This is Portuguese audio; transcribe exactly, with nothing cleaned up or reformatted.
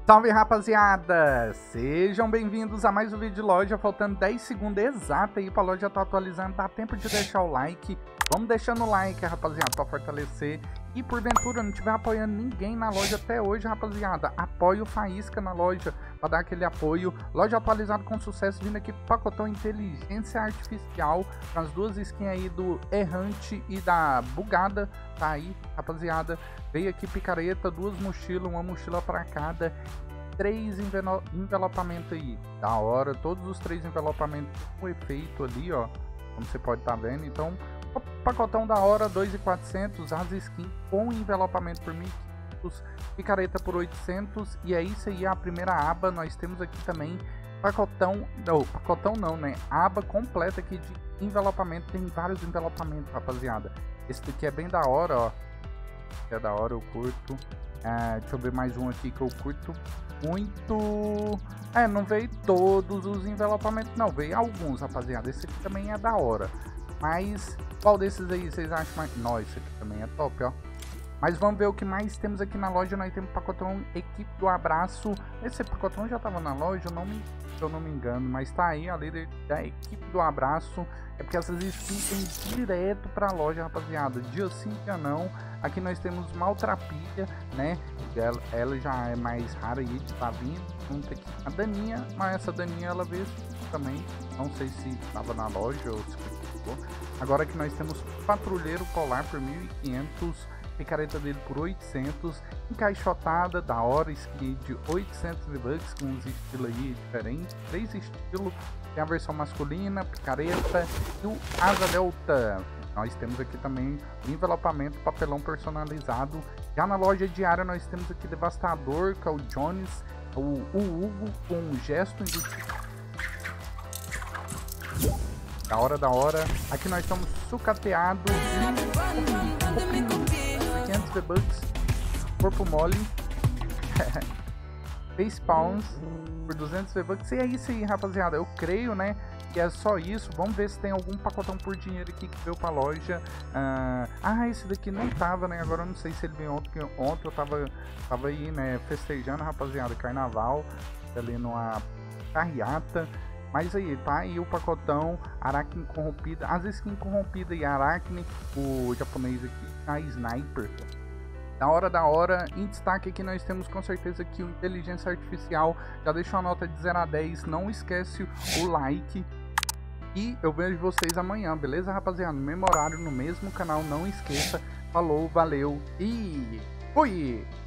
Salve, rapaziada! Sejam bem-vindos a mais um vídeo de loja, faltando dez segundos exato aí pra loja tá atualizando, dá tempo de deixar o like. Vamos deixando o like, rapaziada, pra fortalecer. E porventura não estiver apoiando ninguém na loja até hoje, rapaziada, apoie o Faísca na loja pra dar aquele apoio. Loja atualizada com sucesso, vindo aqui pacotão inteligência artificial, com as duas skins aí do Errante e da Bugada, tá aí, rapaziada. Veio aqui picareta, duas mochilas, uma mochila pra cada, três envelopamentos aí, da hora, todos os três envelopamentos com efeito ali, ó, como você pode estar tá vendo. Então, pacotão da hora, dois mil e quatrocentos, as skins com envelopamento por mil e quinhentos, picareta por oitocentos, e é isso aí, a primeira aba. Nós temos aqui também pacotão, não, pacotão não, né, aba completa aqui de envelopamento, tem vários envelopamentos, rapaziada. Esse daqui é bem da hora, ó. É da hora, eu curto. É, deixa eu ver mais um aqui que eu curto muito. É, não veio todos os envelopamentos, não, veio alguns, rapaziada. Esse aqui também é da hora. Mas qual desses aí vocês acham mais? Nossa, esse aqui também é top, ó. Mas vamos ver o que mais temos aqui na loja. Nós temos pacotão Equipe do Abraço. Esse pacotão já tava na loja, eu não me, se eu não me engano. Mas tá aí, a líder da Equipe do Abraço. É porque essas skins tem direto pra loja, rapaziada. Dia sim, dia não. Aqui nós temos Maltrapilha, né? Ela, ela já é mais rara aí, tá vindo. Junto aqui a Daninha, mas essa Daninha ela veio também. Não sei se tava na loja ou se ficou. Agora que nós temos Patrulheiro Polar por mil e quinhentos. Picareta dele por oitocentos, encaixotada, da hora, skin de oitocentos V-Bucks, com uns estilos aí diferentes, três estilos, tem a versão masculina, picareta e o Asa Delta. Nós temos aqui também o envelopamento, papelão personalizado. Já na loja diária nós temos aqui Devastador, que é o Jones, o, o Hugo com um gesto indutivo. Da hora, da hora. Aqui nós estamos sucateados quinhentos V-Bucks, corpo mole, face spawns por duzentos V-Bucks. E é isso aí, rapaziada. Eu creio, né, que é só isso. Vamos ver se tem algum pacotão por dinheiro aqui que veio pra loja. Uh, ah, esse daqui não tava, né? Agora eu não sei se ele veio ontem, porque ontem eu tava, tava aí, né, festejando, rapaziada, carnaval, ali numa carreata. Mas aí, tá aí o pacotão, Aracne corrompida, as skins corrompidas e Aracne, o japonês aqui, a Sniper. Da hora, da hora. Em destaque aqui nós temos com certeza aqui o Inteligência Artificial. Já deixou a nota de zero a dez, não esquece o like. E eu vejo vocês amanhã, beleza, rapaziada? No mesmo horário, no mesmo canal, não esqueça. Falou, valeu e fui!